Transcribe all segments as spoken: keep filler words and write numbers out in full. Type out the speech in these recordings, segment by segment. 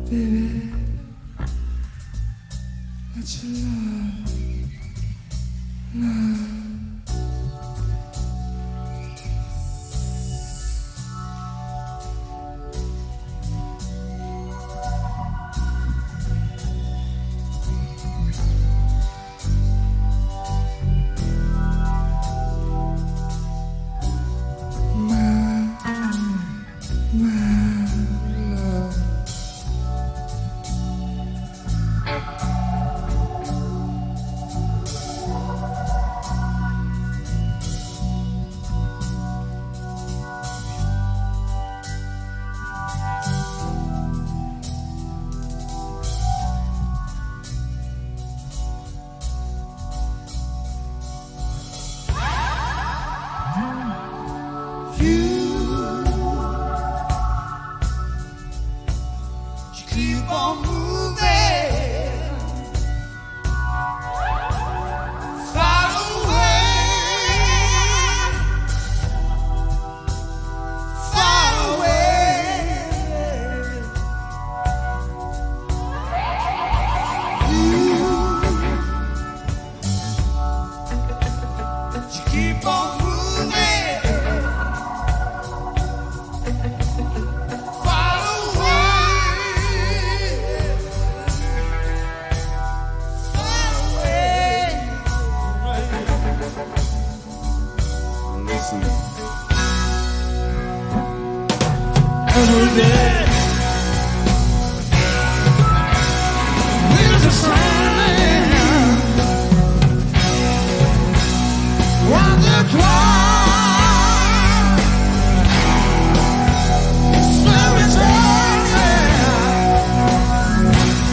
Baby, let your love love. Keep on moving, far away, far away. You, you keep on moving. Every day there's a sign on the clock. Spirit's early.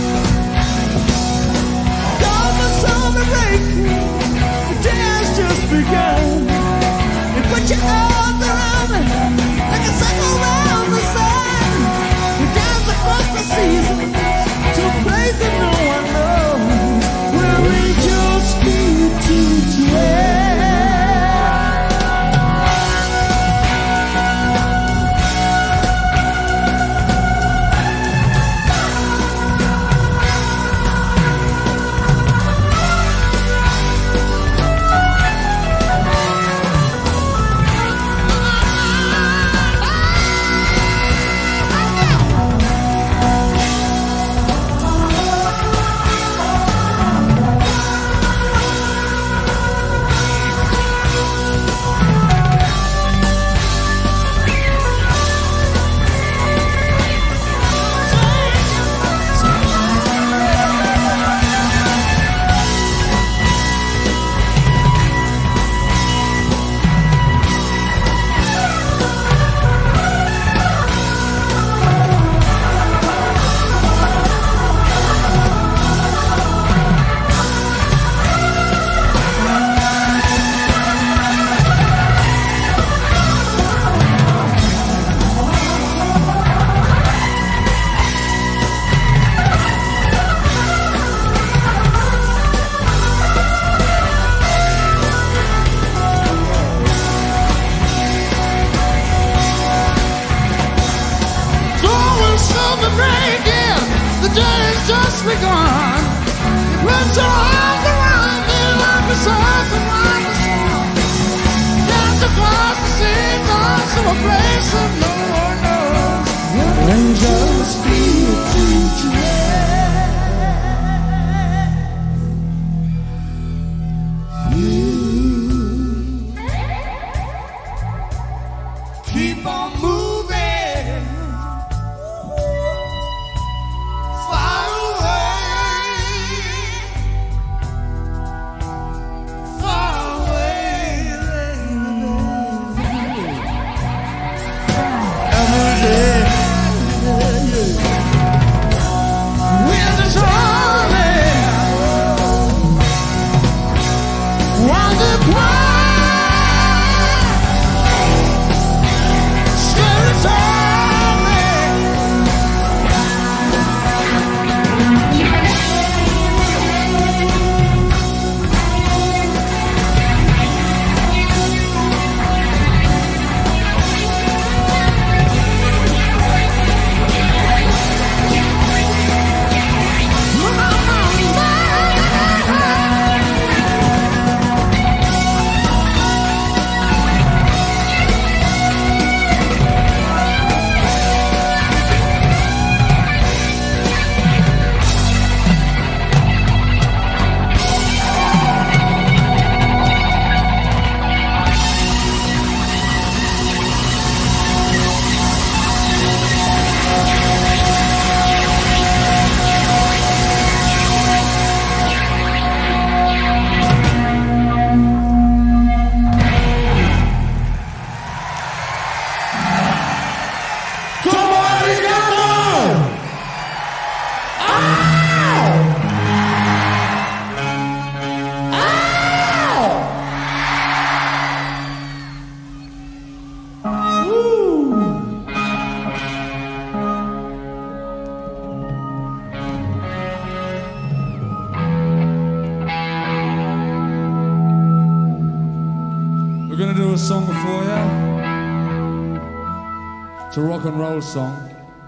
Come and celebrate. The day has just begun. You put your arms around me like a circle around the sun. You dance across the seasons to a place that no one knows, where angels speak to dwell. The day has just begun. Put your arms around me like a soft and like a song. Dance across the seasons to a place that no one knows. Angels feel to dream. You keep on moving. Stay a song for you. It's a rock and roll song.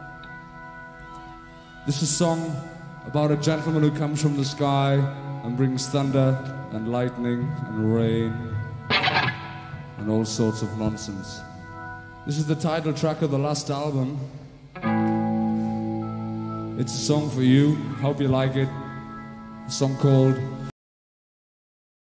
This is a song about a gentleman who comes from the sky and brings thunder and lightning and rain and all sorts of nonsense. This is the title track of the last album. It's a song for you. Hope you like it. A song called